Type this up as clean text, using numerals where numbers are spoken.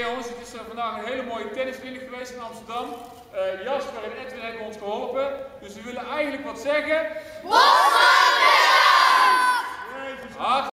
jongens, het is vandaag een hele mooie tennisclinic geweest in Amsterdam. Jasper en Edwin hebben ons geholpen, dus we willen eigenlijk wat zeggen.